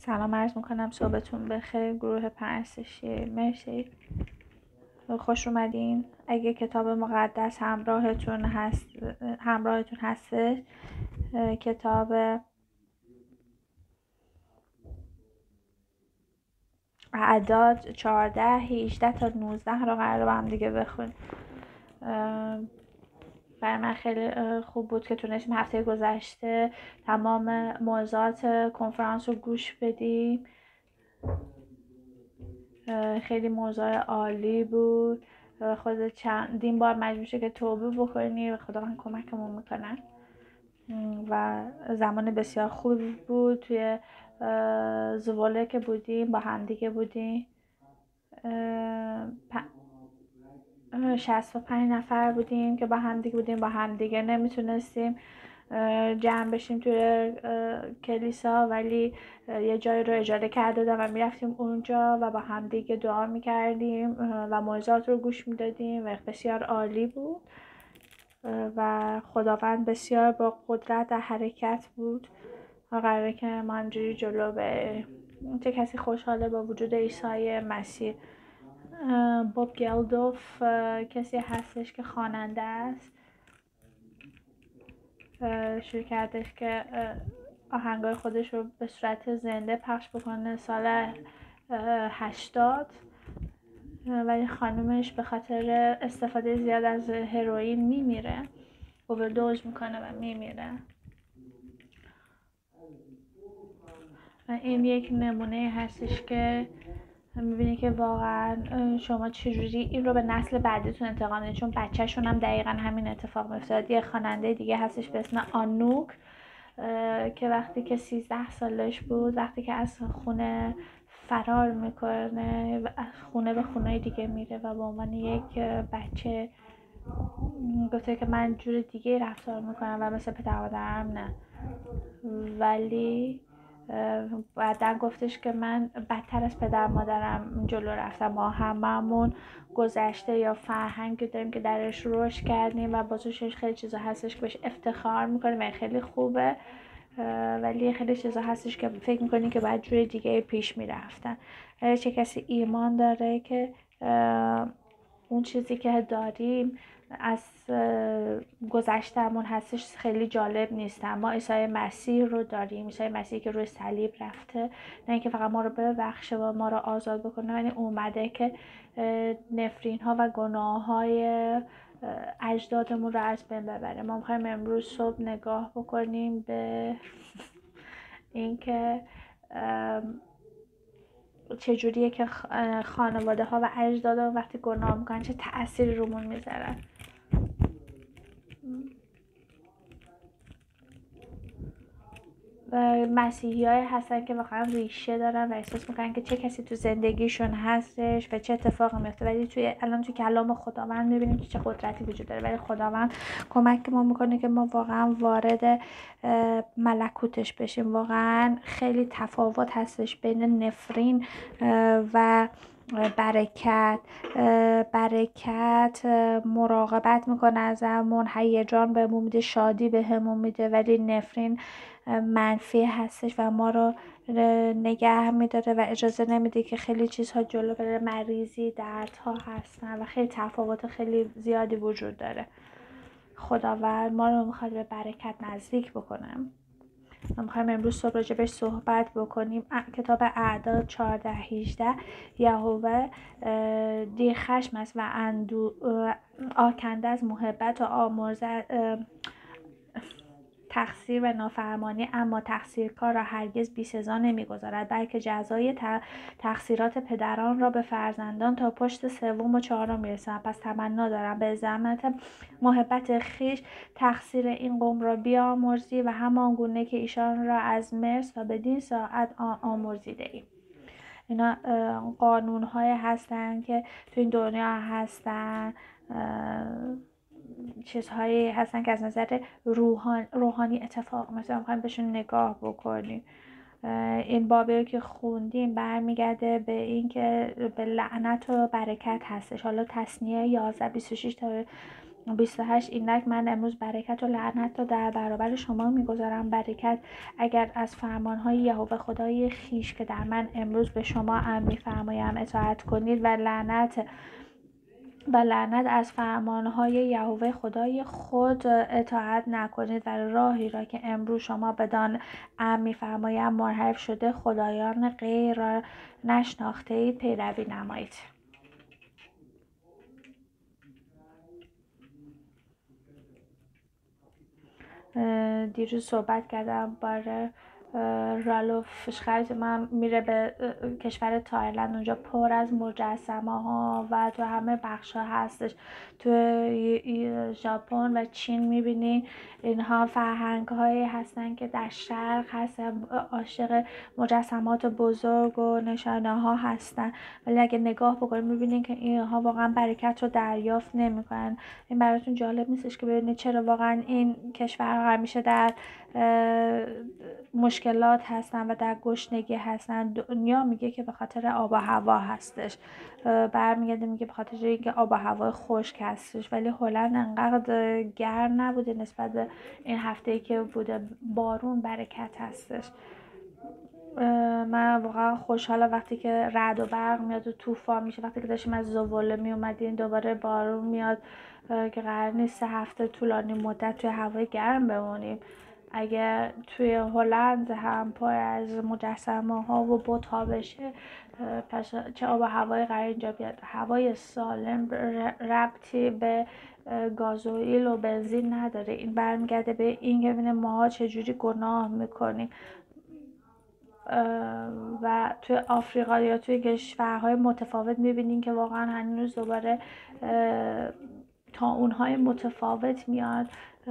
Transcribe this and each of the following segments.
سلام عرض میکنم، صبحتون بخیر. گروه پرستشی مرسی، خوش اومدین. اگه کتاب مقدس همراهتون هسته، کتاب اعداد 14 18 تا 19 رو قرار با هم دیگه بخونیم. برای من خیلی خوب بود که تونستیم هفته گذشته تمام موضوعات کنفرانس رو گوش بدیم. خیلی موضوع عالی بود. خود چندین بار مجبور شد که توبه بکنی و خدا کمکمون میکنن و زمان بسیار خوبی بود. توی زواله که بودیم با همدیگه بودیم، 65 نفر بودیم که با همدیگه بودیم. با همدیگه نمیتونستیم جمع بشیم توی کلیسا، ولی یه جایی رو اجاره کرده بودم و میرفتیم اونجا و با همدیگه دعا میکردیم و موعظات رو گوش میدادیم و بسیار عالی بود و خداوند بسیار با قدرت در حرکت بود و قراره که ما همجوری جلو بریم. چه کسی خوشحاله با وجود عیسی مسیح. باب گلدوف کسی هستش که خواننده است، شروع کردش که آهنگای خودش رو به صورت زنده پخش بکنه سال 80، ولی خانومش به خاطر استفاده زیاد از هروئین میمیره، اووردوز میکنه و میمیره. این یک نمونه هستش که میبینی که واقعا شما چجوری این رو به نسل بعدیتون انتقال میدید، چون بچه‌شون هم دقیقا همین اتفاق میفتاد. یه خواننده دیگه هستش به اسم آنوک که وقتی که 13 سالش بود، وقتی که از خونه فرار میکنه و از خونه به خونه دیگه میره و به عنوان یک بچه گفته که من جور دیگه رفتار میکنم و مثل پدر مادرم نه، ولی بعدا گفتش که من بدتر از پدر مادرم جلو رفتم. ما هممون گذشته یا فرهنگی داریم که درش رشد کردیم و بازوشش خیلی چیزا هستش که بهش افتخار میکنیم و خیلی خوبه، ولی خیلی چیزا هستش که فکر میکنی که باید جور دیگه پیش میرفتن. چه کسی ایمان داره که اون چیزی که داریم از گذشتمون هستش خیلی جالب نیست. ما عیسی مسیح رو داریم، عیسی مسیح که روی صلیب رفته، نه اینکه فقط ما رو ببخشه و ما رو آزاد بکنه، ولی اومده که نفرین ها و گناه های اجدادمون رو از بین ببره. ما میخوایم امروز صبح نگاه بکنیم به اینکه چجوریه که خانواده ها و اجدادمون وقتی گناه میکنن چه تأثیری رومون میذارن. مسیحی های هستن که واقعا ریشه دارن و احساس میکنن که چه کسی تو زندگیشون هستش و چه اتفاقی میفته، ولی الان توی کلام خداوند میبینیم که چه قدرتی وجود داره. ولی خداوند کمک ما میکنه که ما واقعا وارد ملکوتش بشیم. واقعا خیلی تفاوت هستش بین نفرین و برکت مراقبت میکنه ازمون، هیجان بهمون میده، شادی بهمون میده، ولی نفرین منفی هستش و ما رو نگه میداره و اجازه نمیده که خیلی چیزها جلو بره. مریضی، دردها هستن و خیلی تفاوت خیلی زیادی وجود داره. خداوند ما رو میخواد به برکت نزدیک بکنه. ما میخوایم امروز صبح راجع بهش صحبت بکنیم. کتاب اعداد 14 18 یهوه دیر خشم است و آکنده از محبت و آمرزه تقصیر و نافرمانی، اما تقصیرکار را هرگز بی‌سزا نمی‌گذارد، بلکه جزای تقصیرات پدران را به فرزندان تا پشت سوم و چهارم می‌رساند. پس تمنا دارم به عظمت محبت خویش تقصیر این قوم را بیامرزی و همان گونه که ایشان را از مصر تا بدین ساعت آمرزیده‌ای. اینا قانون‌های هستن که تو این دنیا هستن، چیزهایی هستن که از نظر روحانی اتفاق مثلا میخوایم بهشون نگاه بکنیم. این بابی که خوندیم برمیگرده به این که به لعنت و برکت هستش. حالا تثنیه 11 26 تا 28 اینک من امروز برکت و لعنت را در برابر شما میگذارم. برکت اگر از فرمانهای یهوه خدای خویش که در من امروز به شما امر می‌فرمایم اطاعت کنید، و لعنت از فرمانهای یهوه خدای خود اطاعت نکنید و راهی را که امروز شما بدان امر می‌فرمایم منحرف شده خدایان غیر را نشناخته اید پیروی نمایید. دیروز صحبت کردم باره رالوف فشخرت من میره به کشور تایلند، اونجا پر از مجسمه ها و تو همه بخش ها هستش. تو ژاپن و چین میبینی اینها فرهنگ هایی هستن که در شرق هستن، عاشق مجسمات بزرگ و نشانه ها هستن، ولی اگه نگاه بکنید میبینین که اینها واقعا برکت رو دریافت نمیکنن. این براتون جالب نیستش که ببینید چرا واقعا این کشورها همیشه در مشکلات هستن و در گشنگی هستن؟ دنیا میگه که به خاطر آب و هوا هستش، برمیگرده میگه به خاطر اینکه آب و هوا خشک هستش، ولی هلند انقدر گرم نبوده نسبت به این هفته‌ای که بوده، بارون برکت هستش. من واقعا خوشحالم وقتی که رعد و برق میاد و طوفان میشه، وقتی که داشتیم از زباله میومدیم دوباره بارون میاد که قرار نیست 3 هفته طولانی مدت توی هوای گرم بمونیم. اگه توی هلند هم پر از مجسمه ها و بت ها بشه، پس چه آب و هوای قرار اینجا بیاد؟ هوای سالم ربطی به گازوئیل و بنزین نداره. این برمیگرده به این که ببینه ماها چجوری گناه میکنیم. و توی آفریقا یا توی کشورهای متفاوت میبینین که واقعا هنوز دوباره طاعون‌های متفاوت میاد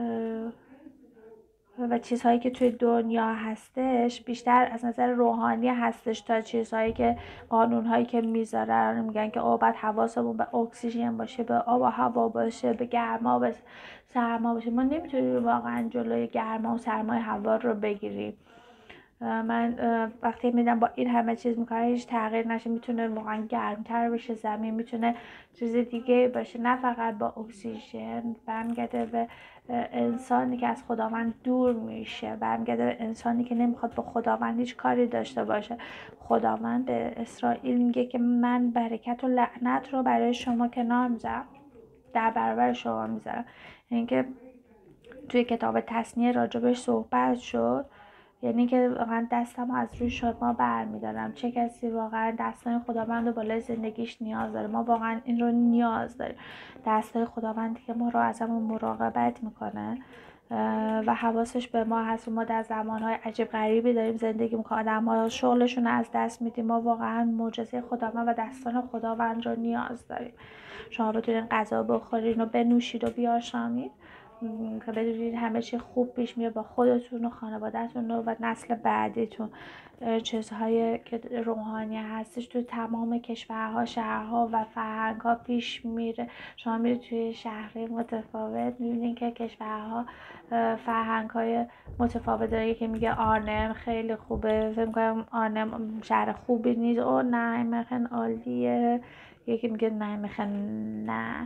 و چیزهایی که توی دنیا هستش بیشتر از نظر روحانی هستش تا چیزهایی که قانونهایی که میذارن. میگن که باید حواسمون به اکسیژن باشه، به آب و هوا باشه، به گرما به سرما باشه. ما نمیتونیم واقعا جلوی گرما و سرمای هوا رو بگیریم. من وقتی میدم با این همه چیز میکنه هیچ تغییر نشه، میتونه واقعا گرمتر بشه زمین، میتونه چیز دیگه باشه، نه فقط با اکسیژن. برمیگرده به انسانی که از خداوند دور میشه، برمیگرده به انسانی که نمیخواد با خداوند هیچ کاری داشته باشه. خداوند به اسرائیل میگه که من برکت و لعنت رو برای شما کنار میذارم، در برابر شما میذارم. اینکه توی کتاب تثنیه راجبش صحبت شد، یعنی که واقعا دستم از روی شما برمیدارم. چه کسی واقعا دستای خداوند رو بالای زندگیش نیاز داره؟ ما واقعا این رو نیاز داریم، دستای خداوندی که ما رو ازمون مراقبت میکنه و حواسش به ما هست. ما در زمانهای عجیب غریبی داریم زندگی میکنیم، آدم‌ها شغلشون از دست میدیم. ما واقعا معجزه خداوند و دستان خداوند رو نیاز داریم. شما بتونین غذا بخورین و بنوشید و بیاشامید که بدونید همه چی خوب پیش میره با خودتون و خانوادهتون و نسل بعدیتون. چیزهایی که روحانی هستش تو تمام کشورها، شهرها و فرهنگها پیش میره. شما میرید توی شهرهای متفاوت میبینید که کشورها فرهنگهای متفاوت داره. که میگه آرنم خیلی خوبه، فکر می‌کنم آرنم شهر خوبی نیست، او نه مخن عالیه. یکی میگه نه مخن نه.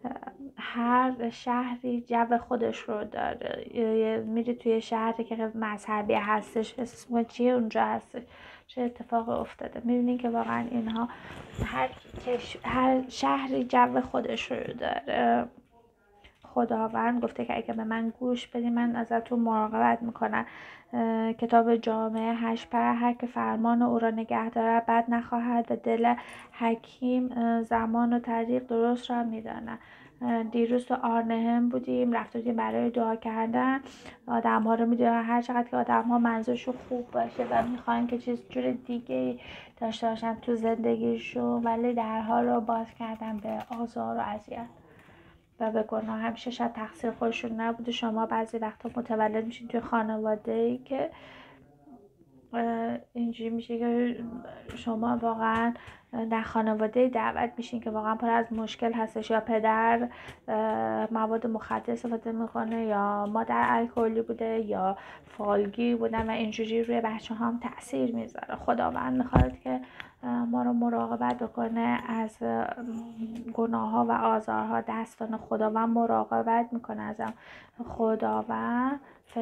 هر شهری جو خودش رو داره. میری توی شهری که مذهبی هستش، اسم چیه اونجا هستش، چه اتفاق افتاده. میبینین که واقعا اینها هر شهری جو خودش رو داره. خداوند گفته که اگه به من گوش بدی من ازتون مراقبت میکنم. کتاب جامعه 8 هر که فرمان او را نگه دارد بد نخواهد و دل حکیم زمان و طریق درست را میداند. دیروز تو آرنهم بودیم، رفته بودیم برای دعا کردن. آدم ها رو میدونن هر چقدر که آدم ها منظورشون خوب باشه و میخوان که چیز جور دیگه داشته باشن تو زندگیشون، ولی درها رو باز کردن به آزار و اذیت و به گناه. همیشه شاید تقصیر خودشون نبوده. شما بعضی وقتا متولد میشین توی خانواده‌ای که اینجوری میشه که شما واقعا در خانواده دعوت میشین که واقعا پر از مشکل هستش، یا پدر مواد مخدر استفاده میکنه یا مادر الکلی بوده یا فالگیر بودن و اینجوری روی بچه هم تأثیر میذاره. خداوند میخواد که ما رو مراقبت بکنه از گناه ها و آزارها. دستان خداوند مراقبت میکنه ازم. خداوند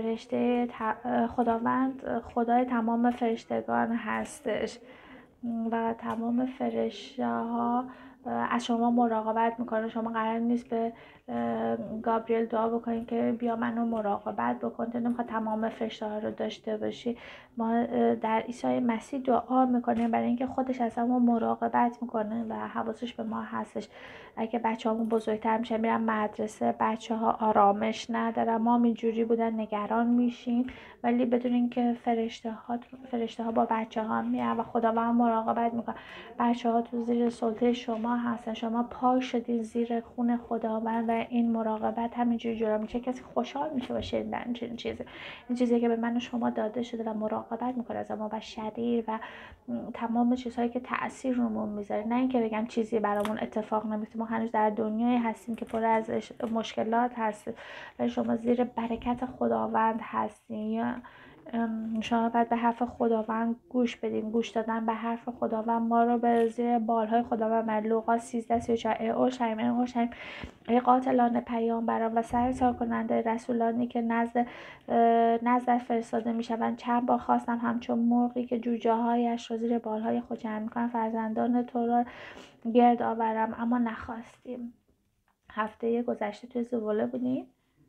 خدای تمام فرشتگان هستش و تمام فرشته ها از شما مراقبت میکنه. شما قرار نیست به گابریل دعا بکنید که بیا منو مراقبت بکن، تو نمیخواد تمام فرشته ها رو داشته باشی. ما در عیسی مسیح دعا میکنیم برای اینکه خودش از ما مراقبت میکنه و حواسش به ما هستش. اگه بچه‌هامون بزرگتر میشه میرن مدرسه، بچه‌ها آرامش ندارن، ما اینجوری بودن نگران میشیم، ولی بدونین که فرشته ها با بچه ها میان و خداوند مراقبت میکنه. بچه ها تو زیر سلطه شما هستن، شما پاک شدین زیر خون خداوند و این مراقبت همینجوری جلو میشه. کسی خوشحال میشه باشه این چیزی، این چیزی که به من و شما داده شده و مراقبت میکنه از ما و شریر و تمام چیزهایی که تأثیر رومون میذاره. نه اینکه بگم چیزی برامون اتفاق نمیفته، ما هنوز در دنیایی هستیم که پر از مشکلات هست، ولی شما زیر برکت خداوند هستین. شما باید به حرف خداوند گوش بدین. گوش دادن به حرف خداوند ما رو به زیر بالهای خداوند. لوقا 13:34 ای اورشلیم ای قاتلان پیامبران و سرکار کننده رسولانی که نزد فرستاده میشوند، چند بار خواستم همچون مرغی که جوجه هایش را زیر بالهای خود جمع میکنند فرزندان تو را گرد آورم، اما نخواستیم. هفته گذشته توی زباله بودیم،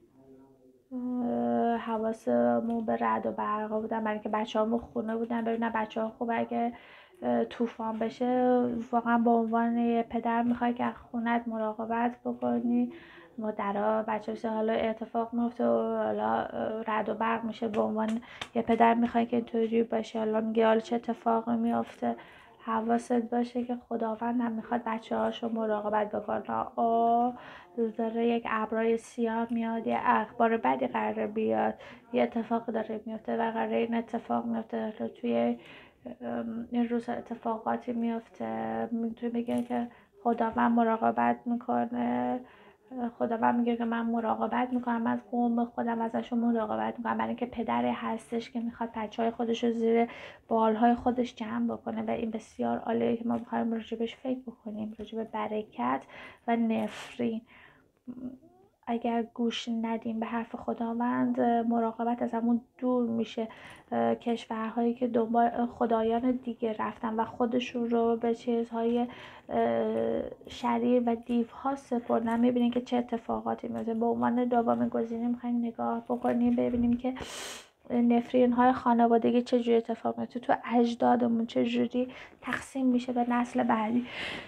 حواسمون به رعد و برقا بودن برای اینکه بچه‌هامون خونه بودن. ببینن بچه‌ها خوبه اگه طوفان بشه واقعا به عنوان یه پدر میخوای که خونت مراقبت بکنی. مادرها بچه‌ها حالا اتفاق میفته و حالا رعد و برق میشه، به عنوان یه پدر میخوای که اینطوری باشه. حالا میگه حالا چه اتفاقی میفته، حواست باشه که خداوند هم میخواد بچه‌هاشو مراقبت بکنه. داره یک ابرای سیاه میاد، یه اخبار بدی قراره بیاد، یه اتفاق داره میفته و قراره این اتفاق میفته. توی این روز اتفاقاتی میفته، میتونه بگه که خداوند مراقبت میکنه. خداوند میگه که من مراقبت میکنم از قوم خودم، ازشون مراقبت میکنم، برای اینکه پدری هستش که میخواد بچهای خودش رو زیر بالهای خودش جمع بکنه و این بسیار عالیه که ما بخوایم راجبش فکر بکنیم، راجب برکت و نفرین. اگر گوش ندیم به حرف خداوند مراقبت از همون دور میشه. کشورهایی که دنبال خدایان دیگه رفتن و خودشون رو به چیزهای شریر و دیوها سپردن، میبینیم که چه اتفاقاتی میفته. به عنوان دومین گزینه میخوایم نگاه بکنیم ببینیم که نفرین های خانوادگی چجوری اتفاق میفته، تو اجدادمون چجوری تقسیم میشه به نسل بعدی.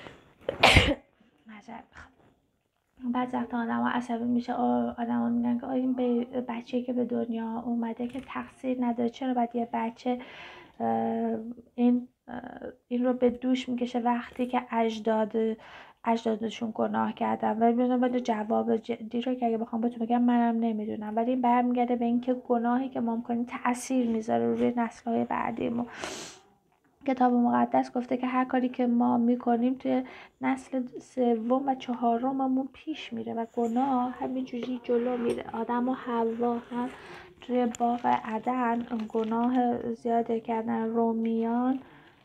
بعد وقتا آدم ها عصبی میشه، آدم ها میگن که این بچه‌ای که به دنیا اومده که تقصیر نداره، چرا باید یه بچه این رو به دوش میکشه وقتی که اجدادشون گناه کردن. ولی بدون جواب جدی رو که اگه بخوام بهتون بگم منم نمیدونم، ولی این برمیگرده به اینکه گناهی که ما میکنیم تأثیر میذاره روی نسل‌های بعدیمون. کتاب مقدس گفته که هر کاری که ما میکنیم توی نسل سوم و چهارممون پیش میره و گناه همینجوری جلو میره. آدم و حوا هم توی باغ عدن گناه زیاده کردن. رومیان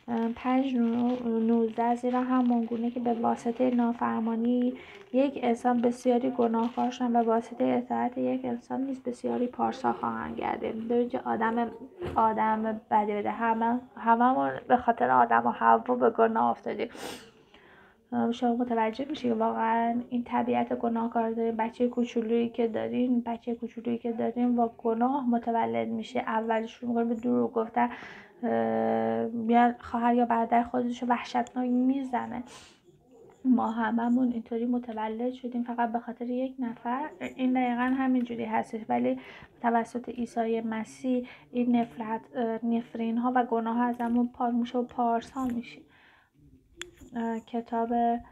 5:19 زیرا همون گونه که به واسطه نافرمانی یک انسان بسیاری گناهکار شدند، به واسطه اطاعت یک انسان نیز بسیاری پارسا خواهند گردید. ببینید آدم بدی بده، هممون به خاطر آدم و حوا به گناه افتادیم. شما متوجه میشی که واقعا این طبیعت گناهکار داریم. بچه کوچولویی که داریم با گناه متولد میشه. اول شروع میکنه به دروغ گفتن، میاد خواهر یا برادر خودش رو وحشتناک میزنه. ما هممون اینطوری متولد شدیم فقط به خاطر یک نفر. این دقیقا همینجوری هستش، ولی توسط عیسی مسیح این نفرین ها و گناه ها ازمون پاک میشه و پارسا میشه. کتاب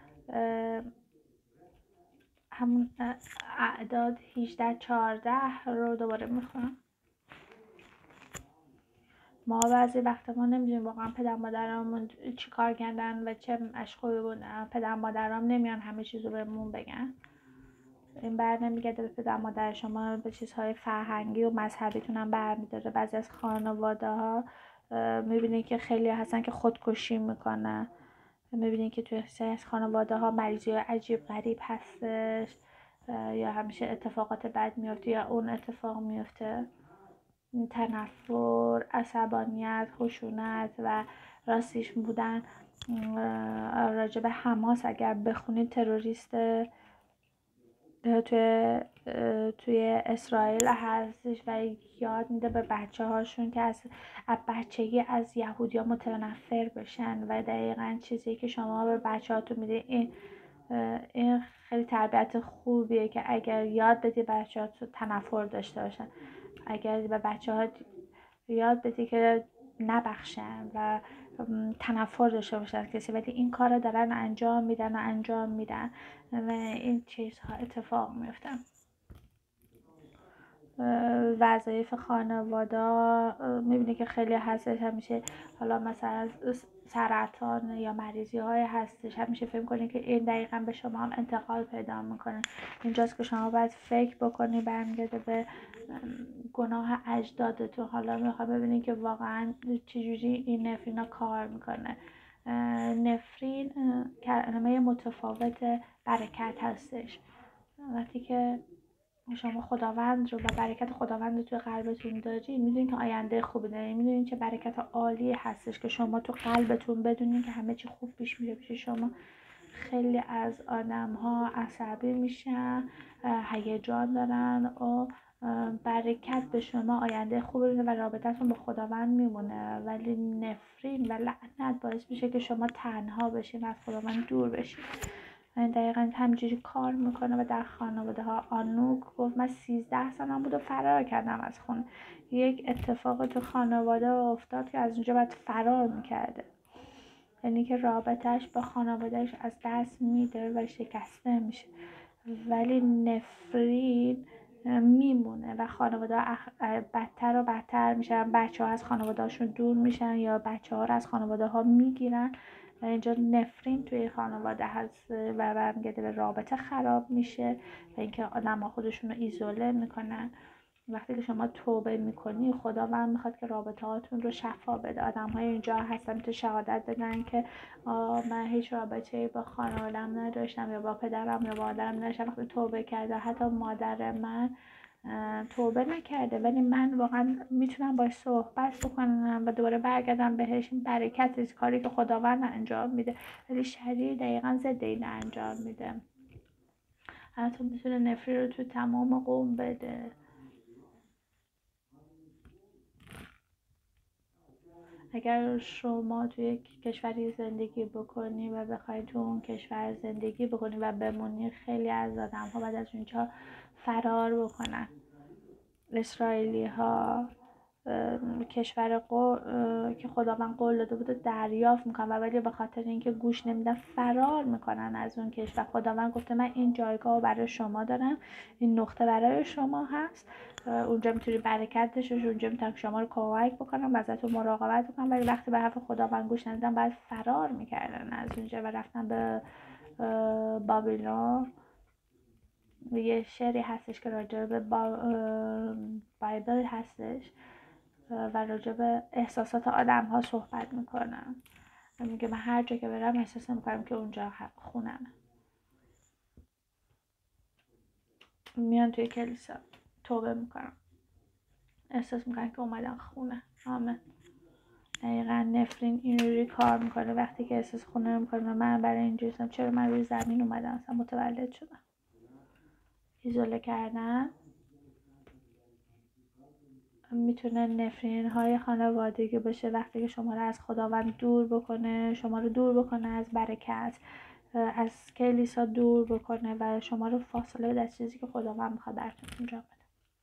همون اعداد 18:14 رو دوباره میخونم. ما بعضی وقتا ما نمیدونیم واقعا پدر مادرامون چی کار کردن و چه مشغول بودن. پدر مادرام نمیان همه چیزو بهمون بگن. این بر نمیگرده به پدر مادر شما، به چیزهای فرهنگی و مذهبیتون هم برمیداره. بعضی از خانواده ها میبینید که خیلی هستن که خودکشی میکنن. میبینید که توی خیلی از خانواده ها مریضی عجیب غریب هستش، یا همیشه اتفاقات بد میفته یا اون اتفاق میفته. تنفر، عصبانیت، خشونت و راستیش بودن. راجب حماس اگر بخونید، تروریست توی اسرائیل هستش و یاد میده به بچه هاشون که از بچگی از یهودی ها متنفر بشن و دقیقا چیزی که شما به بچه هاتون میده این خیلی تربیت خوبیه که اگر یاد بدی بچه ها تنفر داشته باشن، اگر به بچه ها یاد بدی که نبخشن و تنفر داشته باشن کسی، ولی این کار رو دارن انجام میدن و این چیزها اتفاق میفتن. وظایف خانواده میبینی که خیلی هستش، همیشه حالا مثلا سرطان یا مریضی های هستش، همیشه فکر کنی که این دقیقا به شما هم انتقال پیدا میکنه. اینجاست که شما باید فکر بکنی برمیگرده به گناه اجدادتون. حالا میخوام ببینید که واقعا چجوری این نفرینا کار میکنه. نفرین کلمه متفاوت برکت هستش. وقتی که شما خداوند رو و برکت خداوند رو توی قلبتون دارین، میدونین که آینده خوبی دارین، میدونین چه برکت عالی هستش که شما تو قلبتون بدونین که همه چی خوب پیش میره پیش شما. خیلی از آدم ها عصبی میشن، هیجان دارن و برکت به شما آینده خوبی میده و رابطتون با خداوند میمونه، ولی نفرین و لعنت باعث میشه که شما تنها بشین و از خداوند دور بشین. دقیقا همینجوری کار میکنه. و در خانواده ها آنوک گفت من 13 سالم بود و فرار کردم از خونه. یک اتفاق تو خانواده افتاد که از اونجا باید فرار میکرده، یعنی که رابطهش با خانوادهش از دست میده و شکسته میشه. ولی نفرین میمونه و خانواده بدتر و بدتر میشن. بچه ها از خانواده هاشون دور میشن یا بچه ها رو از خانواده ها میگیرن و اینجا نفرین توی خانواده هست و برمیگرده به رابطه خراب میشه و اینکه آدم ها خودشون رو ایزوله میکنن. وقتی که شما توبه میکنی، خداوند میخواد که رابطه هاتون رو شفا بده. آدم های اینجا هستن تو شهادت بدن که من هیچ رابطه‌ای با خانوادم نداشتم یا با پدرم یا با مادرم نداشتم. وقتی توبه کرده، حتی مادر من توبه نکرده، ولی من واقعا میتونم باش صحبت بکنم و دوباره برگردم بهش. این برکت کاری که خداوند انجام میده، ولی شریر دقیقا ضد این انجام میده. حتی میتونه نفری رو تو تمام قوم بده. اگر شما توی یک کشوری زندگی بکنی و بخوای تو اون کشور زندگی بکنی و بمونی، خیلی از آدم ها بعد از اونجا فرار بکنن. اسرائیلی ها کشور که خداوند قول داده بود دریافت میکنن، و ولی به خاطر اینکه گوش نمیدن فرار میکنن از اون کشور. خداوند گفته من این جایگاه رو برای شما دارم، این نقطه برای شما هست، اونجا میتونی برکت داشته باشی، اونجا میتونم شما رو کمک بکنم و ازتون مراقبت بکنم. ولی وقتی به حرف خداوند گوش ندادن، باید فرار میکردن از اونجا و رفتن به بابلون. یه شعری هستش که راجع به بایبل هستش و راجع به احساسات آدم ها صحبت میکنم. میگه من هر جا که برم احساس میکنم که اونجا خونم. میان توی کلیسا توبه میکنم، احساس میکنم که اومدم خونه. آمین. دقیقا نفرین اینجوری کار میکنه. وقتی که احساس خونه میکنه من برای اینجوری هستم، چرا من روی زمین اومدم اصلا متولد شدم. ایزوله کردن میتونه نفرین های خانوادگی باشه. وقتی که شما رو از خداوند دور بکنه، شما رو دور بکنه از برکت، از کلیسا دور بکنه و شما رو فاصله بده از چیزی که خداوند میخواد براتون انجام بده.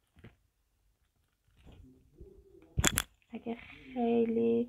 اگه خیلی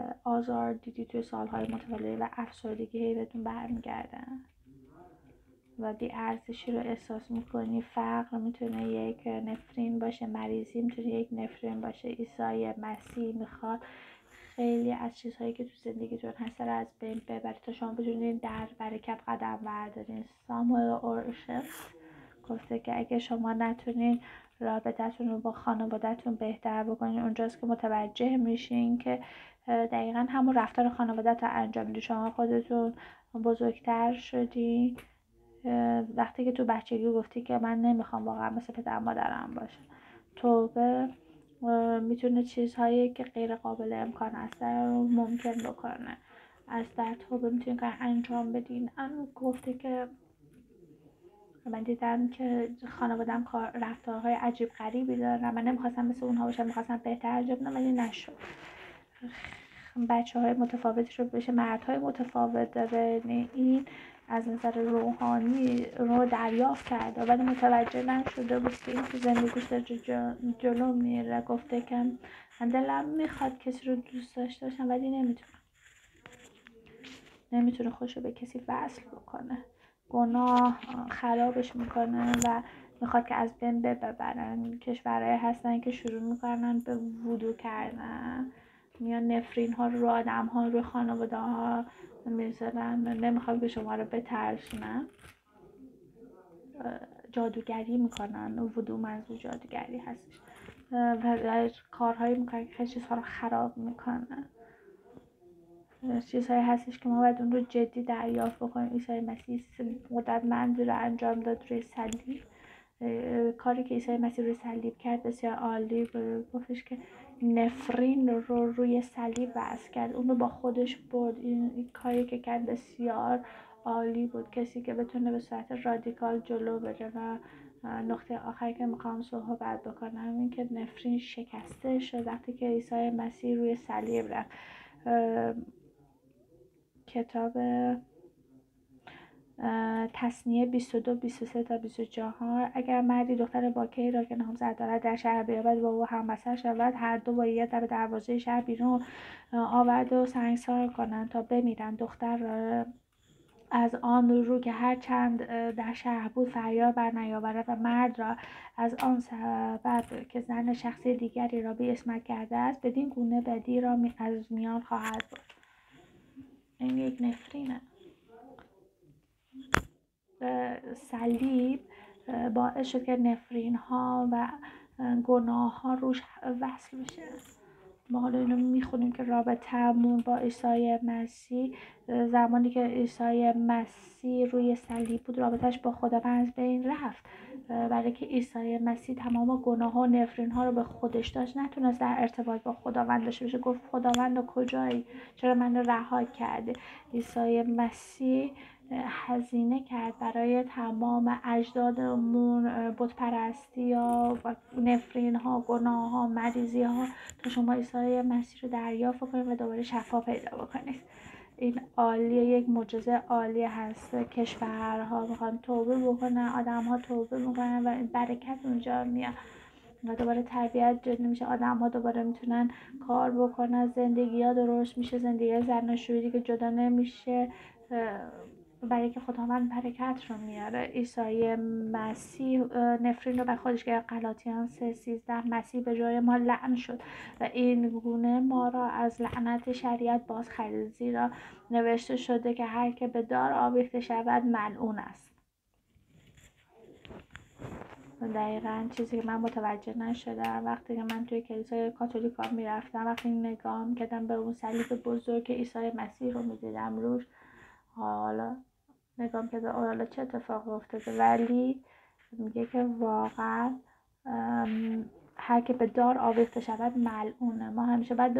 آزار دیدی توی سالهای متوالی و افسردگی هی بهتون برمیگردن، و بی‌ارزشی رو احساس میکنی. فقر میتونه یک نفرین باشه، مریضی میتونه یک نفرین باشه. عیسی مسیح میخواد خیلی از چیزهایی که تو زندگیتون هست رو از بین ببرید تا شما بتونید در برکت قدم بردارین. ساموئل اورشلیم گفته که اگه شما نتونین رابطتون رو با خانواده‌تون بهتر بکنین، اونجاست که متوجه میشین که دقیقا همون رفتار خانواده‌ت رو انجام میدی. شما خودتون بزرگتر شدی وقتی که تو بچگی گفتی که من نمیخوام واقعا مثل پدر مادرم باشم. توبه میتونه چیزهایی که غیر قابل امکان است رو ممکن بکنه. از در توبه میتونین کار انجام بدین. گفته که من دیدم که خانوادم رفتارهای عجیب غریبی دارن، من نمیخواستم مثل اونها باشم، میخواستم بهتر انجام بدم ولی نشد. بچه‌های متفاوتی رو بشه، مردهای متفاوت داره. این از نظر روحانی رو دریافت کرده ولی متوجه نشده بود که این تو زندگیش داره جلو میره. گفته که من دلم میخواد کسی رو دوست داشته باشم ولی نمیتونه خودشو به کسی وصل بکنه. گناه خرابش میکنه و میخواد که از بین ببرن. کشورهای هستن که شروع میکنن به وودو کردن، میان نفرین ها رو آدم ها رو خانواده ها میذارن. نمیخواد که شما رو بترسونن، جادوگری میکنن. وودو منظور جادوگری هستش و کارهایی میکنن که خیلی چیزها رو خراب میکنن. چیزهایی هستش که ما باید اون رو جدی دریافت بکنیم. عیسی مسیح قدرتمند رو انجام داد روی صلیب. کاری که عیسی مسیح روی صلیب کرد بسیار عالی بود. گفتش که نفرین رو روی صلیب وضع کرد، اون رو با خودش برد. این کاری که کرد بسیار عالی بود. کسی که بتونه به صورت رادیکال جلو بره. و نقطه آخری که میخوام صحبت بکنم این که نفرین شکسته شد وقتی که عیسی مسیح روی صلیب رفت. کتاب تثنیه 22 23 تا 24 اگر مردی دختر باکری را که نامزد دارد در شهر بیابد با او همبستر شود، هر دو باید در دروازه شهر بیرون آورده و سنگسار کنند تا بمیرند. دختر را از آن رو که هر چند در شهر بود فریاد بر نیاورد و مرد را از آن سبب که زن شخصی دیگری را به اسمت کرده است، بدین گونه بدی را از میان خواهد برد. این یک نفرینه. صلیب باعث شد که نفرین ها و گناه ها روش وصل بشه. ما حالا اینو میخونیم که رابطه‌مون با عیسی مسیح، زمانی که عیسی مسیح روی صلیب بود رابطهش با خداوند از بین رفت. برای که عیسی مسیح تمام گناه ها و نفرین ها رو به خودش داشت، نتونست در ارتباط با خداوند داشته باشه. گفت خداوند کجایی؟ چرا من رها کرده؟ عیسی مسیح هزینه کرد برای تمام اجدادمون بت پرستی یا نفرین ها، گناه ها، مریضی ها، تا شما عیسی مسیح رو دریافت کنید و دوباره شفا پیدا بکنید. این عالیه، یک معجزه عالی هست. کشورها میخوان توبه بکنن، آدم ها توبه میکنن و برکت اونجا میاد و دوباره تربیت جدی میشه. آدم ها دوباره میتونن کار بکنن، زندگی ها درست میشه، زندگی زناشویی که جدا نمیشه برای که خداوند برکت رو میاره. عیسی مسیح نفرین رو به خودش گرفت. غلاطیان 3:13 مسیح به جای ما لعن شد و این گونه ما را از لعنت شریعت باز خرید، زیرا نوشته شده که هر که به دار آویخته شود ملعون است. دقیقا چیزی که من متوجه نشدم وقتی که من توی کلیسای کاتولیکا میرفتم، وقتی نگاه میکردم به اون صلیب بزرگ عیسی مسیح رو میدیدم روش، حالا نگاه که حالا چه اتفاقی افتاده، ولی میگه که واقعا هر که به دار آویخته شود ملعونه. ما همیشه باید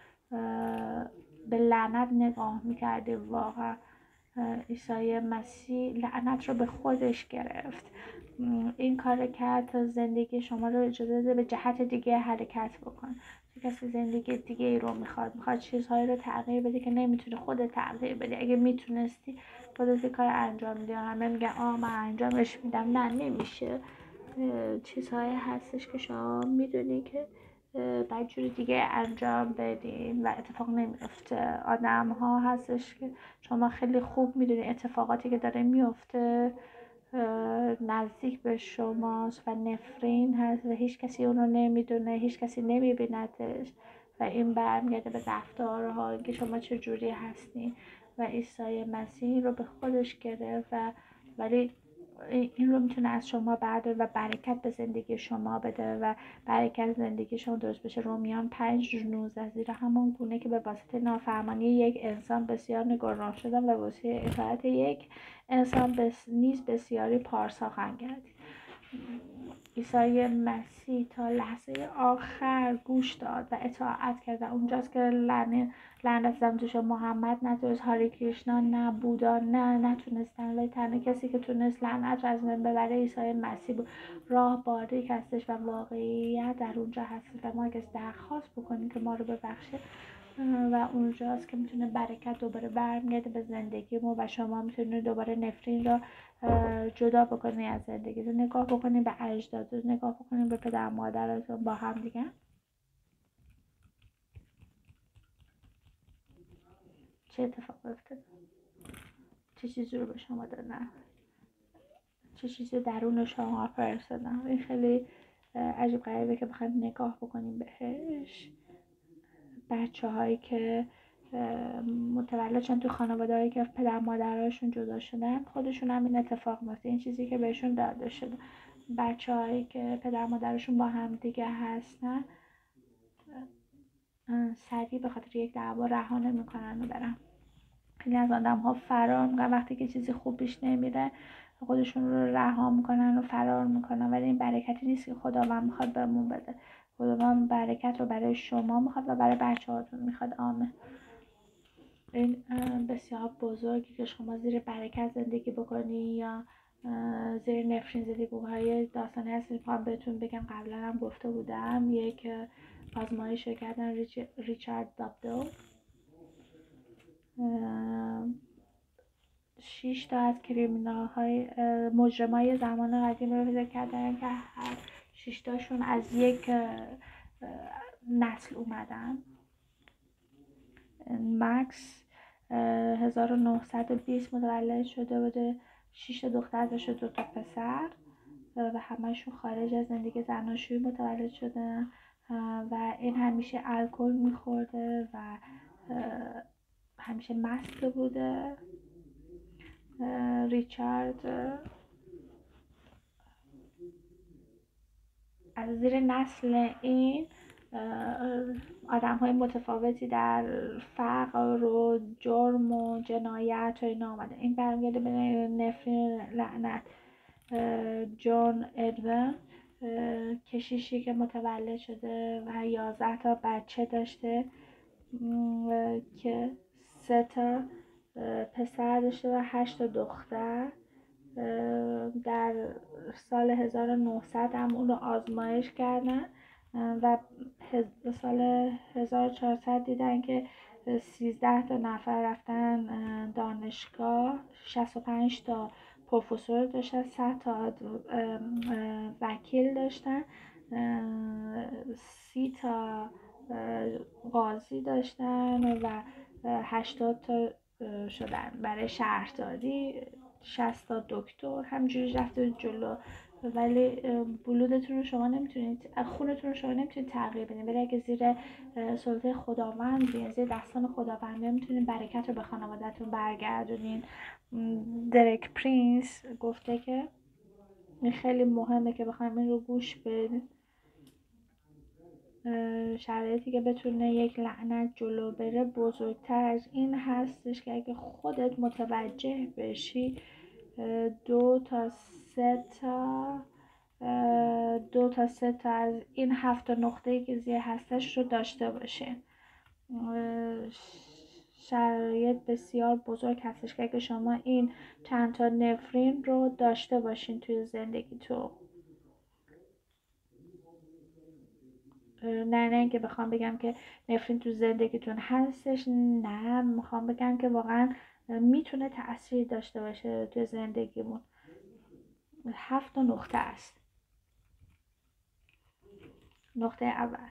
به لعنت نگاه میکردیم. واقعا عیسی مسیح لعنت رو به خودش گرفت. این کار کرد تا زندگی شما رو اجازه بده به جهت دیگه حرکت بکن. کسی زندگی دیگه ای رو میخواد چیزهایی رو تغییر بده که نمیتونه خودت تغییر بده. اگه میتونستی خودت کار انجام میدی. همه میگن من انجامش میدم. نه، نمیشه. چیزهایی هستش که شما میدونی که باید جور دیگه انجام بدین و اتفاق نمیفته. آدم ها هستش که شما خیلی خوب میدونی اتفاقاتی که داره میفته نزدیک به شماست و نفرین هست و هیچ کسی اون رو نمیدونه، هیچ کسی نمیبیندش و این برمیگرده به رفتارها که شما چجوری هستین و عیسی مسیح رو به خودش گرفت و ولی این رو میتونه از شما برداره و برکت به زندگی شما بده و برکت زندگی شما درست بشه. رومیان 5:19 زیرا همان گونه که به واسطه نافرمانی یک انسان بسیار گناه شدن و واسطه اطاعت یک انسان نیز بسیاری پارسا خواهند گردید. عیسی مسیح تا لحظه آخر گوش داد و اطاعت کرد و اونجاست که لعنت زمتوش محمد نتونست، هاری کریشنا نه، بودا نه، نتونستن، ولی تنها کسی که تونست لعنت رو از من ببره عیسی مسیح بود. راه باریک هستش و واقعیت در اونجا هستش و ما اگه درخواست بکنیم که ما رو ببخشه و اونجاست که میتونه برکت دوباره برمیگرده به زندگیمون و شما میتونید دوباره نفرین رو جدا بکنید از زندگیتون. نگاه بکنید به اجدادتون، نگاه بکنید به پدر مادرتون با هم دیگه چه اتفاق افتاد، چه چیزی رو به شما دادن، چه چیزی درون شما فرستادن. این خیلی عجیب غریبه که بخواید نگاه بکنیم بهش. بچه هایی که متولد شدن تو خانواده هایی که پدر مادرهاشون جدا شدن، خودشون هم این اتفاق میفته، این چیزی که بهشون داده شده. بچه هایی که پدر مادرشون با هم دیگه هستن سریع به خاطر یک دعوا رها نمیکنن و برن. خیلی از آدم ها فرار میکنن وقتی که چیزی خوب پیش نمیره، خودشون رو رها میکنن و فرار میکنن، ولی این برکتی نیست که خداوند میخواد بهمون بده. خداوند برکت رو برای شما میخواد و برای بچه هاتون میخواد. آمین. این بسیار بزرگی که شما زیر برکت زندگی بکنی یا زیر نفرین زندگی بکنی. داستانی هست میخوام بهتون بگم، قبلا هم گفته بودم. یک آزمایش کردن ریچارد دابدو 6 تا از کریمینال های مجرمای زمان قدیم رو پیدا کردن که هر 6 تاشون از یک نسل اومدن. مکس 1920 متولد شده بوده، 6 تا دختر داشته، 2 تا پسر و همشون خارج از زندگی زناشویی متولد شدن و این همیشه الکل میخورده و همیشه مست بوده. ریچارد از زیر نسل این آدم های متفاوتی در فقر و جرم و جنایت و اینا آمده. این برمیگرده به نفرین لعنت. جون ادون کشیشی که متولد شده و 11 تا بچه داشته که 3 تا پسر داشته و 8 تا دختر. در سال 1900 هم اون رو آزمایش کردن و سال 1400 دیدن که 13 تا نفر رفتن دانشگاه، 65 تا پروفسور داشتن، 100 تا وکیل داشتن، 30 تا قاضی داشتن و 80 تا شدن برای شهرداری، 60 تا دکتر. همجوری رفته جلو. ولی بلودتون رو شما نمیتونید، خونتون رو شما نمیتونید تغییر بدین، ولی اگه زیر سلطه خداوند بیاین، زیر دستان خداوند میتونید برکت رو به خانواده‌تون برگردونین. درک پرینس گفته که این خیلی مهمه که بخوایم این رو گوش بدین. شرایطی که بتونه یک لعنت جلو بره بزرگتر از این هستش که اگه خودت متوجه بشی 2 تا 3 تا از این 7 نقطه‌ای که زیر هستش رو داشته باشه. شرایط بسیار بزرگ هستش که اگه شما این چند تا نفرین رو داشته باشین توی زندگی تو. نه که بخوام بگم که نفرین تو زندگیتون هستش، نه، میخوام بگم که واقعا میتونه تأثیر داشته باشه توی زندگیمون. 7 نقطه است. نقطه اول،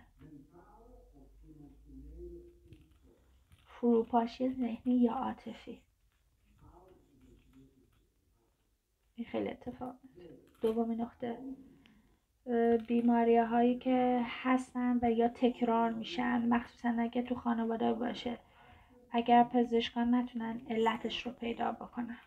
فروپاشی ذهنی یا عاطفی. این خیلی اتفاق میفته. دومین نقطه، بیماری هایی که هستن و یا تکرار میشن، مخصوصا اگه تو خانواده باشه، اگر پزشکان نتونن علتش رو پیدا بکنن.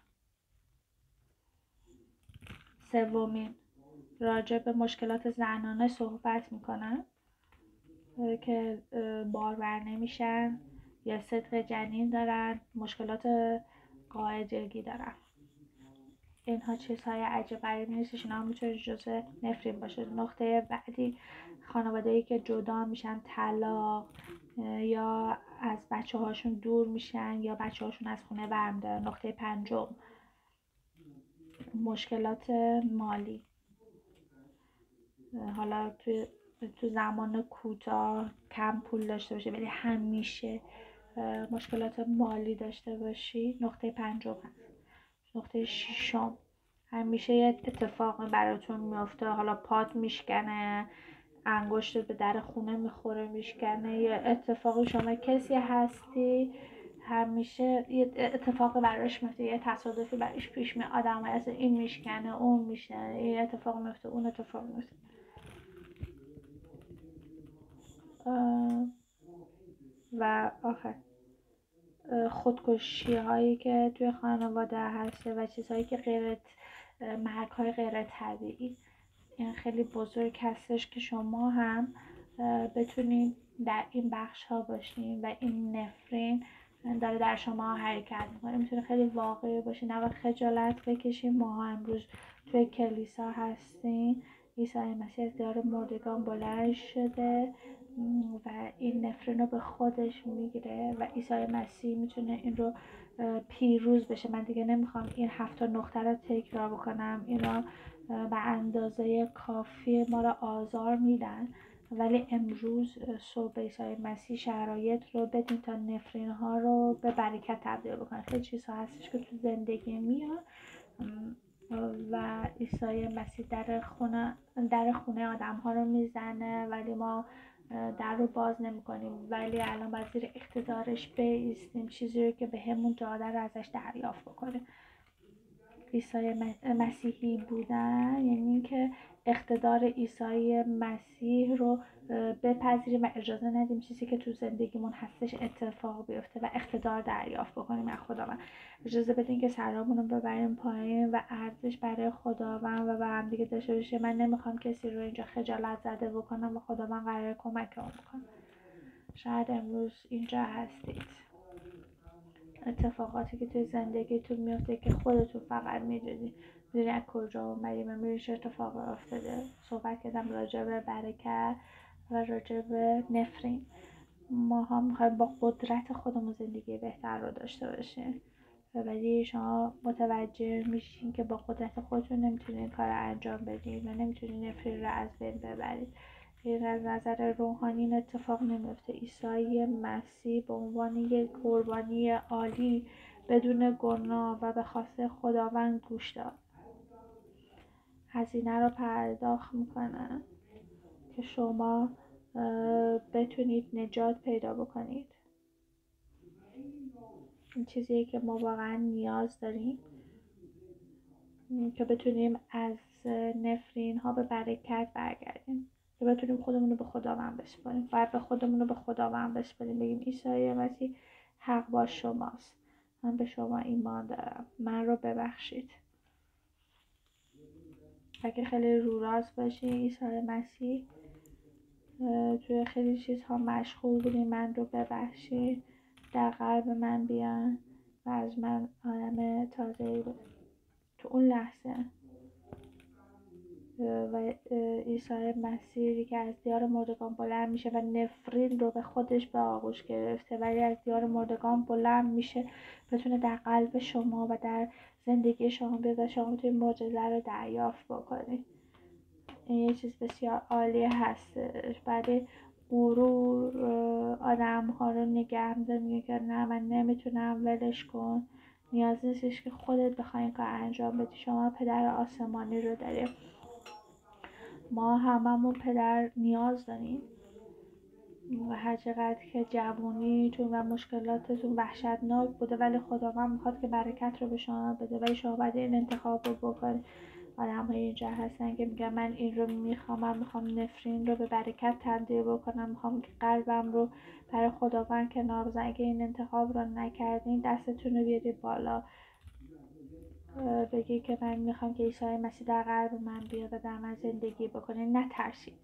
سومین، راجع به مشکلات زنانه صحبت میکنن که بارور نمیشن یا صدق جنین دارن، مشکلات قاعدگی دارن. اینها چیزهای عجیب غریبی نیستش، اینا میتونه جزء نفرین باشه. نقطه بعدی، خانواده‌ای که جدا میشن، طلاق، یا از بچه هاشون دور میشن یا بچه هاشون از خونه برمیدارن. نقطه پنجم، مشکلات مالی. حالا تو زمان کوتاه کم پول داشته باشه ولی همیشه مشکلات مالی داشته باشی، نقطه پنجم هست. نقطه ششم، همیشه یه اتفاقی براتون میفته، حالا پات میشکنه، انگشت به در خونه میخوره میشکنه، یا اتفاقی شما کسی هستی همیشه یه اتفاقی براش میفته، یه تصادفی براش پیش میاد، آدم هست این میشکنه اون میشکنه، یه اتفاق میفته اون اتفاق میفته. و آخر، خودکشی هایی که توی خانواده هسته و چیزهایی که مرگ های غیر طبیعی، این خیلی بزرگ هستش که شما هم بتونین در این بخش ها باشین و این نفرین داره در شما حرکت میکنه. میتونه خیلی واقعی باشه، نباید خجالت بکشین. ما امروز توی کلیسا هستیم، عیسی مسیح از دیار مردگان بلند شده و این نفرین رو به خودش میگیره و عیسی مسیح میتونه این رو پیروز بشه. من دیگه نمیخوام این 7 نقطه رو تکرار بکنم، اینا به اندازه کافی ما را آزار میدن، ولی امروز صبح عیسی مسیح شرایط رو بدین تا نفرین ها رو به برکت تبدیل بکنه. خیلی چیزها هستش که تو زندگی میاد و عیسی مسیح در خونه آدم ها رو میزنه ولی ما در رو باز نمی کنیم، ولی الان باید زیر اقتدارش بایستیم، چیزی رو که به همون داده رو ازش دریافت بکنیم. عیسی مسیحی بودن یعنی که اقتدار عیسی مسیح رو بپذیریم و اجازه ندیم چیزی که تو زندگیمون هستش اتفاق بیفته و اقتدار دریافت بکنیم از خداوند. اجازه بدین که سرامون رو ببریم پایین و ارزش برای خداوند و به هم دیگه داشته باشیم. من نمیخوام کسی رو اینجا خجالت زده بکنم و خداوند قراره کمکمون بکنه. شاید امروز اینجا هستید، اتفاقاتی که توی زندگیتون میفته که خودتون فقط میدونی از کجا اومدیم و میدونی چه اتفاقی افتاده. صحبت کردم راجع به برکت و راجع به نفرین. ما هم میخوایم با قدرت خودمون زندگی بهتر رو داشته باشیم، ولی شما متوجه میشین که با قدرت خودتون نمیتونین این کار رو انجام بدین و نمیتونین نفرین رو از بین ببرید. این از نظر روحانی این اتفاق نمیفته. عیسی مسیح به عنوان یک قربانی عالی بدون گناه و به خواسته خداوند گوش داد، هزینه رو پرداخت میکنه که شما بتونید نجات پیدا بکنید. این چیزیه که ما واقعا نیاز داریم که بتونیم از نفرین ها به برکت برگردیم، که بتونیم خودمون رو به خداوند بسپاریم. باید به خودمون رو به خداوند بسپاریم، بگیم عیسی مسیح حق با شماست، من به شما ایمان دارم، من رو ببخشید. اگه خیلی رو راست باشی، عیسی مسیح توی خیلی چیزها مشغول بودی، من رو ببخشید، در قلب من بیان و از من آدم تازه‌ای بود. تو اون لحظه و عیسی مسیحی که از دیار مردگان بلند میشه و نفرین رو به خودش به آغوش گرفته ولی از دیار مردگان بلند میشه، بتونه در قلب شما و در زندگی شما بیاد و شما میتونید معجزه رو دریافت بکنید. این یه چیز بسیار عالی هستش. بعد غرور آدم ها رو نگه می‌داره، میگه که نه من نمیتونم، ولش کن. نیاز نیستش که خودت بخوای این کار انجام بدی، شما پدر آسمانی رو داریم. ما هممون پدر نیاز داریم و هر چقدر که جوونیتون و مشکلاتتون وحشتناک بوده، ولی خداوند میخواد که برکت رو به شما بده، ولی شما باید این انتخاب رو بکنید. آدم‌های اینجا هستن که میگن من این رو میخوام، من میخوام نفرین رو به برکت تبدیل بکنم، میخوام که قلبم رو برای خداوند کنار بزنم. اگه این انتخاب رو نکردین دستتون رو بیارید بالا، بگی که من میخوام که عیسی مسیح در قلب من بیاد و در من زندگی بکنه. نترسید،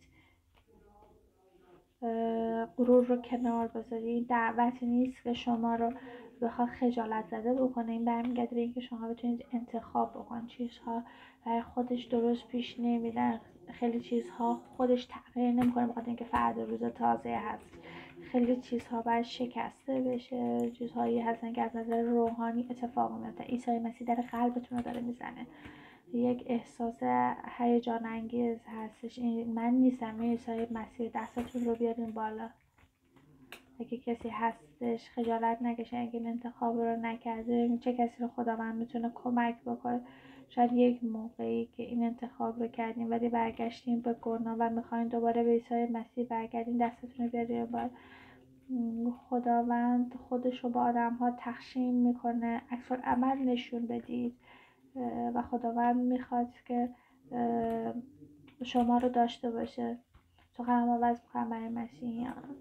غرور رو کنار بذارید. این دعوتی نیست که شما رو بخواد خجالت زده بکنه، این برمیگرده به اینکه شما بتونید انتخاب بکنید. چیزها برای خودش درست پیش نمیرن، خیلی چیزها خودش تغییر نمیکنه بخاطر اینکه فردا روز تازه هست. خیلی چیزها باید شکسته بشه، چیزهایی هستن که از نظر روحانی اتفاق میفته. عیسی مسیح در قلبتون رو داره میزنه، یک احساس هیجان انگیز هستش. این من نیستم، این عیسی مسیح. دستتون رو بیارین بالا. اگه کسی هستش خجالت نکشه، اگه این انتخاب رو نکرده، چه کسی رو خداوند میتونه کمک بکنه. شاید یک موقعی که این انتخاب رو کردیم ولی برگشتیم به گناه و میخواین دوباره به عیسی مسیح برگردین، دستتون رو بیارین بالا. خداوند خودش رو با آدم ها تخشیم میکنه، عکس العمل نشون بدید و خداوند میخواد که شما رو داشته باشه. سخنم عوض میکنم برای مسیحیان.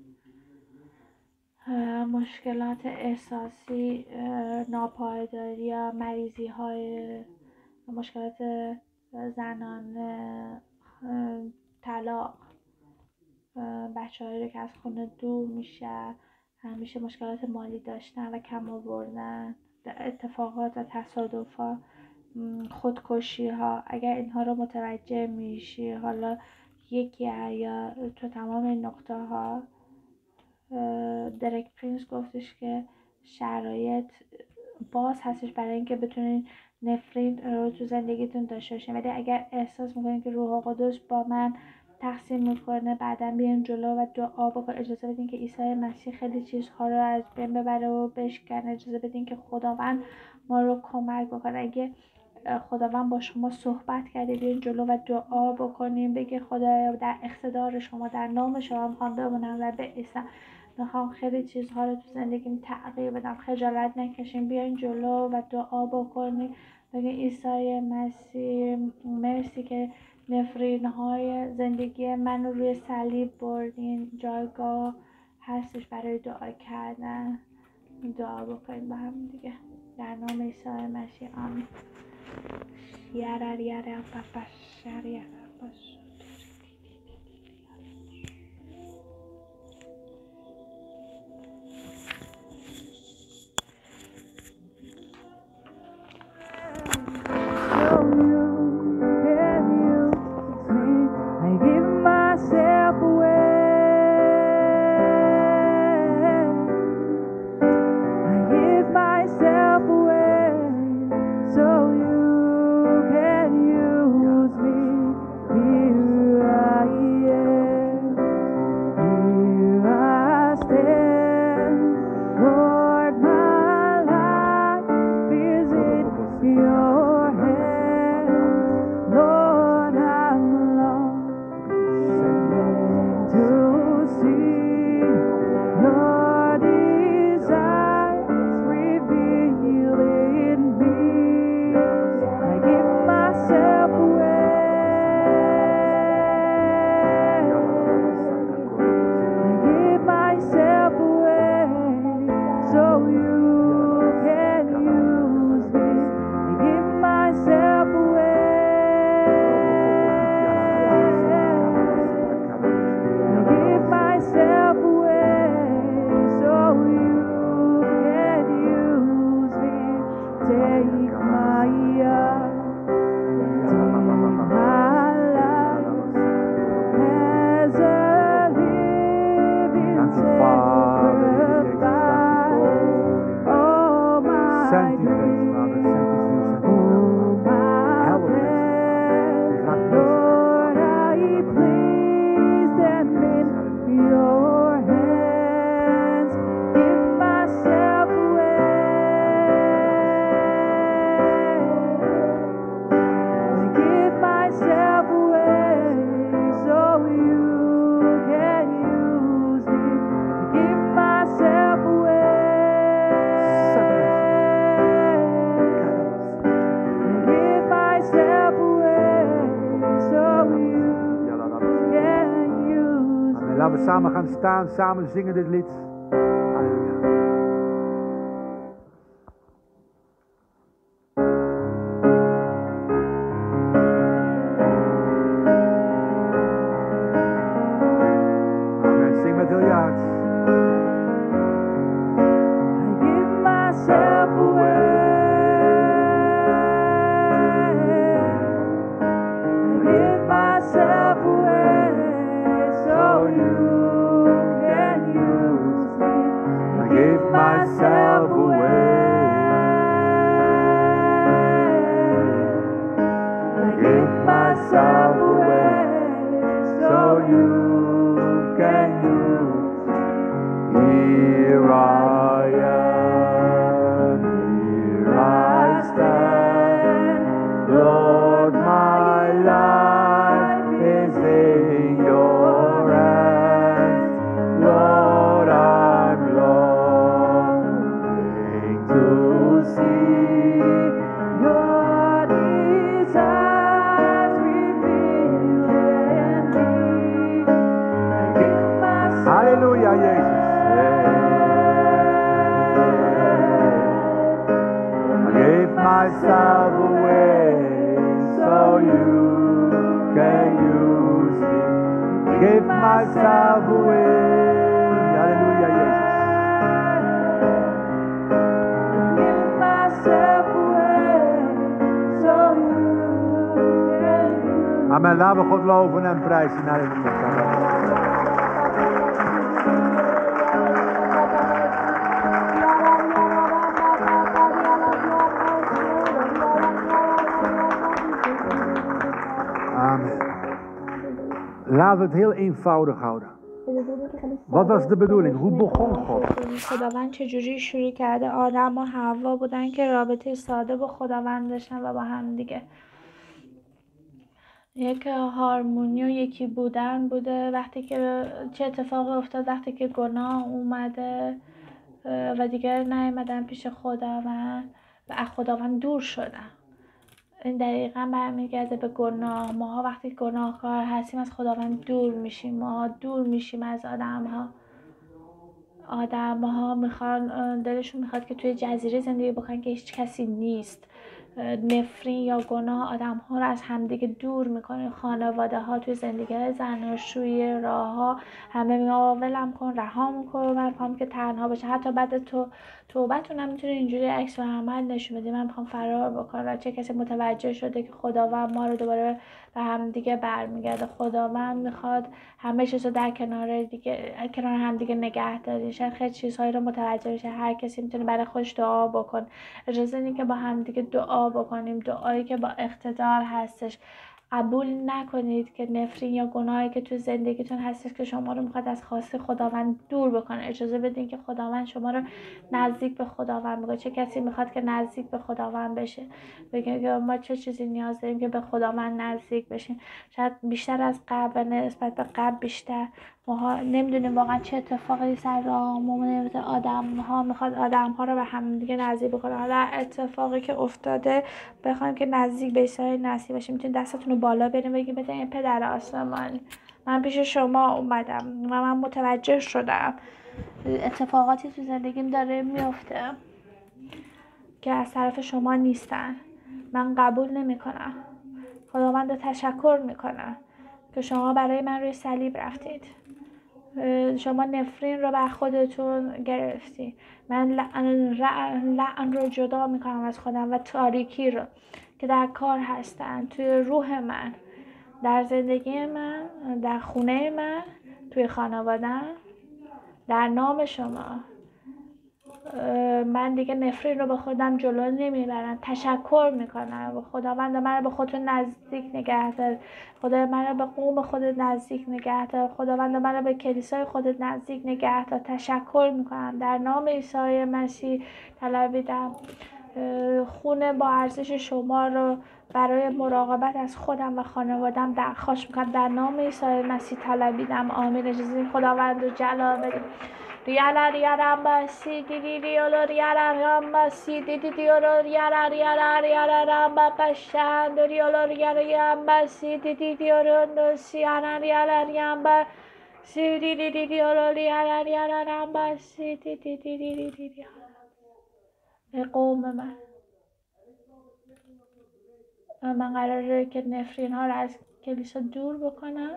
مشکلات احساسی، ناپایداری یا مریضی های، مشکلات زنانه، طلاق، بچه هایی که از خونه دور میشه، همیشه مشکلات مالی داشتن و کم آوردن، اتفاقات و تصادفات، خودکشی ها. اگر اینها رو متوجه میشی، حالا یکی یا تو تمام این نقطه ها، درک پرینس گفتش که شرایط باز هستش برای اینکه بتونین نفرین رو تو زندگیتون داشته باشین، ولی اگر احساس میکنین که روح قدس با من تقسیم میکنه، بعدا بیاین جلو و دعا بکن. اجازه بدین که عیسی مسیح خیلی چیزها رو از بین ببره و بشکنه. اجازه بدین که خداوند ما رو کمک بکنه. اگه خداوند با شما صحبت کرده، بیاین جلو و دعا بکنیم، بگه خدایا در اقتدار شما، در نام شما میخوام بمونم و به عیسی میخوام خیلی چیزها رو تو زندگیم تغییر بدم. خجالت نکشین، بیاین جلو و دعا بکنین، بگین عیسی مسیح مرسی که نفرین های زندگی من رو روی صلیب بردین. جایگاه هستش برای دعا کردن. دعا بکنین با هم دیگه در نام عیسی مسیح. آمین. یارا پاپا شاریا باش. we samen gaan staan, samen zingen dit lied. Halleluja. Amen. Zing met heel je hart. I give myself away. I give myself away so you can use me. I give myself away. I give myself away so you can use me. Here I am, here I stand. Lord, my life is in your hands. Lord, I'm longing to see Your desires revealed in me. I give myself Halleluja, Jezus. I gave myself away so you can use me. I gave myself away. Halleluja, Jezus. give myself away so you can use me. Amen. Laten we God loven en prijzen. Halleluja. Amen. Laten we het heel eenvoudig houden. Wat was de bedoeling? Hoe begon God? خداوند چجوری شروع کرده؟ آدم و حوا بودن که رابطه ساده با خداوند داشتن و با هم دیگه یک هارمونی و یکی بودن بوده. وقتی که چه اتفاقی افتاد؟ وقتی که گناه اومده و دیگر نیامدن پیش خداوند و از خداوند دور شدن. این دقیقا برمیگرده به گناه. ماها وقتی گناهکار هستیم از خداوند دور میشیم. ماها دور میشیم از آدم ها میخوان، دلشون میخواد که توی جزیره زندگی بکنن که هیچ کسی نیست. نفرین یا گناه آدم ها رو از همدیگه دور میکنه. خانواده ها توی زندگی زناشویی راه ها همه میگن ولم کن، رهام کن، من میخوام که تنها باشه. حتی بعد توبتون هم میتونه اینجوری عکس عمل نشون بده، من میخوام فرار بکنم. چه کسی متوجه شده که خداوند ما رو دوباره به هم دیگه برمیگرده. خداوند میخواد همه چیز رو در کنار هم دیگه نگه دارین. شاید خیلی چیزهایی رو متوجه بشه. هر کسی میتونه برای خودش دعا بکن. اجازه بدین که با هم دیگه دعا بکنیم، دعایی که با اقتدار هستش. قبول نکنید که نفرین یا گناهی که تو زندگیتون هستش که شما رو میخواد از خواسته خداوند دور بکنه. اجازه بدین که خداوند شما رو نزدیک به خداوند بکنه. چه کسی میخواد که نزدیک به خداوند بشه؟ بگیم که ما چه چیزی نیاز داریم که به خداوند نزدیک بشیم. شاید بیشتر از قبل، نسبت به قبل بیشتر. ما نمیدونیم واقعا چه اتفاقی سر راهمون آدم ها رو به هم دیگه نزدیک بکنه. حالا اتفاقی که افتاده بخوایم که نزدیک به عیسی مسیح باشیم، میتونید دستتون رو بالا بریم بگیم بده پدر آسمان، من پیش شما اومدم و من متوجه شدم اتفاقاتی تو زندگیم داره میفته که از طرف شما نیستن. من قبول نمی کنم. خداوند رو تشکر میکنم که شما برای من روی صلیب رفتید. شما نفرین رو بر خودتون گرفتی. من لعن رو جدا میکنم از خودم و تاریکی رو که در کار هستن توی روح من، در زندگی من، در خونه من، توی خانواده‌ام. در نام شما من دیگه نفرین رو به خودم جلو نمیبرم. تشکر میکنم خداوند، من رو به خودتون نزدیک نگه دار. خدا من رو به قوم خودت نزدیک نگه دار. خداوند من رو به کلیسای خودت نزدیک نگه دار. تشکر میکنم در نام عیسی مسیح. طلبیدم خون با ارزش شما رو برای مراقبت از خودم و خانوادم درخواست میکنم. در نام عیسی مسیح طلبیدم. آمین. اجازه خداوند رو جلال بدیم. ریالا ریارم باسی دیدی دیولو ریارم باسی دیدی دیولو ریارم باشند دیولو ریارم باسی دیدی دیولو سیانا ریارم با قوم من قراره که نفرین ها رو از کلیسا دور بکنم.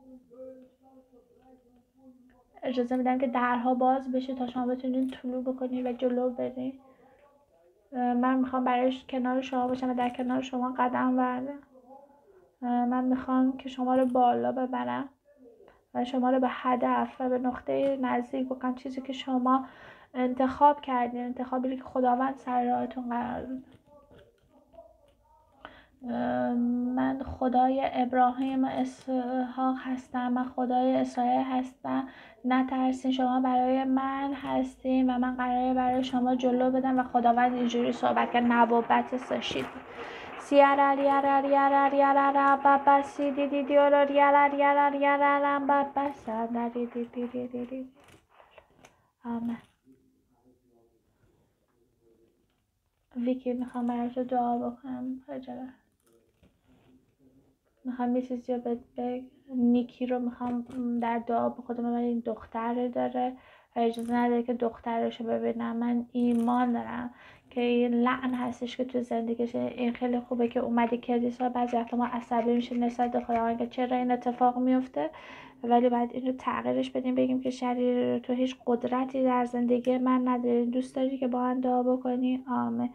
اجازه میدم که درها باز بشه تا شما بتونین طلوع بکنید و جلو برید. من میخوام برای کنار شما باشم و در کنار شما قدم بردارم. من میخوام که شما رو بالا ببرم و شما رو به هدف و به نقطه نزدیک بکنم، چیزی که شما انتخاب کردین، انتخابی که خداوند سر راهتون قرار داده. من خدای ابراهیم و اسحاق هستم، من خدای اسرائیل هستم. نترسین، شما برای من هستین و من قراره برای شما جلو بدم. و خداوند اینجوری صحبت کرد، نبوت سشید آمین. ویکی میخوام برای تو دعا بکنم. میخوام یه چیزی رو به نیکی رو میخوام در دعا بخودم. من این دختر داره و اجازه نداره که دخترش رو ببینم. من ایمان دارم که این لعن هستش که تو زندگیش. این خیلی خوبه که اومدی کلیسا. بعضی وقتا ما عصبی میشیم نسبت به خداوند که چرا این اتفاق میفته، ولی بعد اینو تغییرش بدیم، بگیم که شریر تو هیچ قدرتی در زندگی من نداری. دوست داری که با هم دعا بکنی؟ آمین.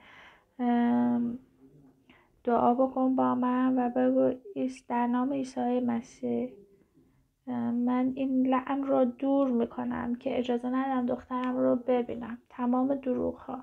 دعا بکن با من و بگو در نام عیسی مسیح من این لعن رو دور میکنم که اجازه ندم دخترم رو ببینم. تمام دروغ ها،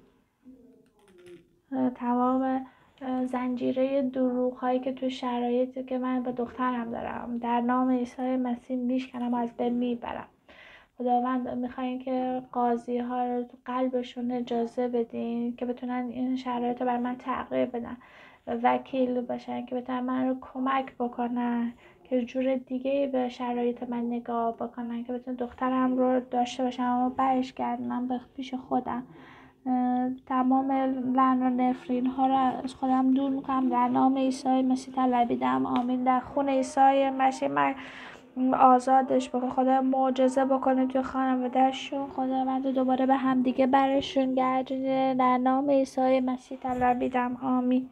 تمام زنجیره دروغ هایی که تو شرایطی که من با دخترم دارم در نام عیسی مسیح میشکنم و از بین میبرم. خداوند میخواین که قاضی ها رو تو قلبشون اجازه بدین که بتونن این شرایط رو بر من تغییر بدن، وکیل باشن که بتونن من رو کمک بکنن که جور دیگه به شرایط من نگاه بکنن، که بتونن دخترم رو داشته باشم اما برش گردنم به پیش خودم. تمام لعن و نفرین ها رو از خودم دور میکنم در نام عیسی مسیح طلبیدم. آمین. در خون عیسی مسیح من آزادش بکن. خدا معجزه بکنه توی خانواده‌شون. خداوند دوباره به هم دیگه برشون گردونه در نام عیسی مسیح طلبیدم. آمین.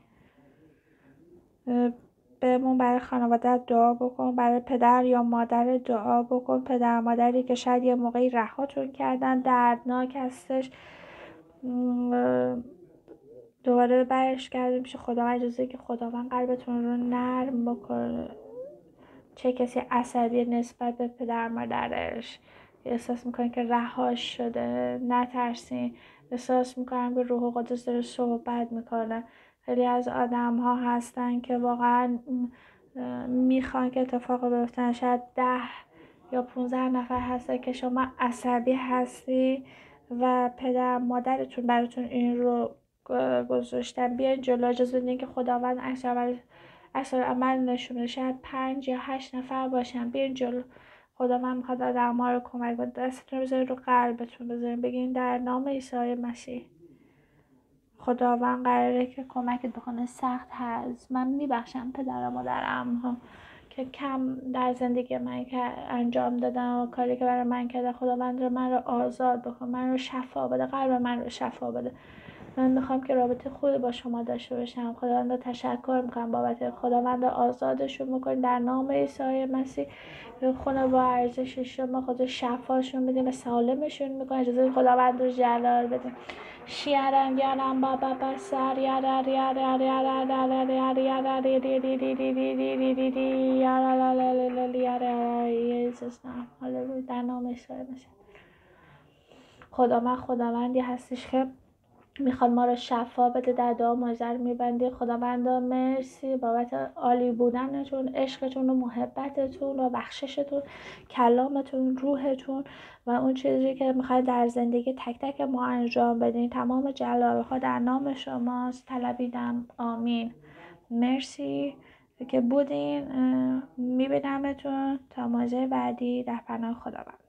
بهمون برای خانواده دعا بکن، برای پدر یا مادر دعا بکن. پدر مادری که شاید یه موقعی رهاتون کردن، دردناک هستش، دوباره برش گردیم میشه. خداوند اجازه که خداوند قلبتون رو نرم بکنه. چه کسی عصبی نسبت به پدر مادرش، احساس میکنه که رهاش شده، نترسین. احساس میکنم که روح قدس داره صحبت میکنه. خیلی از آدم ها هستن که واقعا میخوان که اتفاق بیفتن. شاید 10 یا 15 نفر هسته که شما عصبی هستی و پدر مادرتون براتون این رو گذاشتن. بیاین جلو، اجازه بدین که خداوند اثر عمل نشون بده. شاید 5 یا 8 نفر باشن. بیاین جلو، خداوند میخواد آدم ها رو کمک کنه. دستتون رو بذارین رو قلبتون، بذارین بگین در نام عیسی مسیح خداوند قراره که کمکت بکنه. سخت هست، من میبخشم پدر و مادرم ها که کم در زندگی من که انجام دادن و کاری که برای من کرده. خداوند رو من رو آزاد بکن، من رو شفا بده، قلب من رو شفا بده. من میخوام که رابطه خوبی با شما داشته باشم. خداوند رو تشکر میکنم بابت خداوند رو آزادشون میکنین در نام عیسی مسیح. خونه با ارزش شما خدا شفاشون بدین و سالمشون میکنین. اجازه خداوند رو جلال بدین. شیرم یارم بابا بسر یار یار یار یار یار یار یار یار در نام عیسی مسیح. خدا من خداوندی هستش که میخواد ما رو شفا بده. در دعا ماجر میبندی. خداوندا مرسی بابت عالی بودنتون، عشقتون و محبتتون و بخششتون، کلامتون، روحتون و اون چیزی که میخواید در زندگی تک تک ما انجام بدین. تمام جلالها در نام شماست طلبیدم. آمین. مرسی که بودین. میبینمتون تا ماجر بعدی در پناه خداوند.